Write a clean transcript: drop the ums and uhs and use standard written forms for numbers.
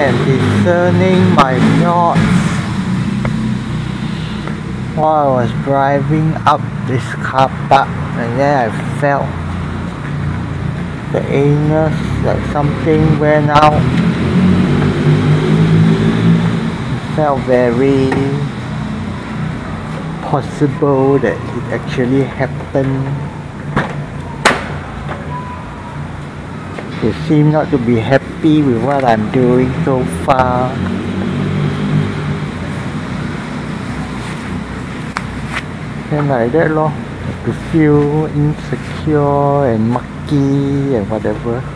and discerning my thoughts while I was driving up this car park, and then I felt the anus, like something went out. It felt very possible that it actually happened. You seem not to be happy with what I'm doing so far. And like that lor, to feel insecure and mucky and whatever.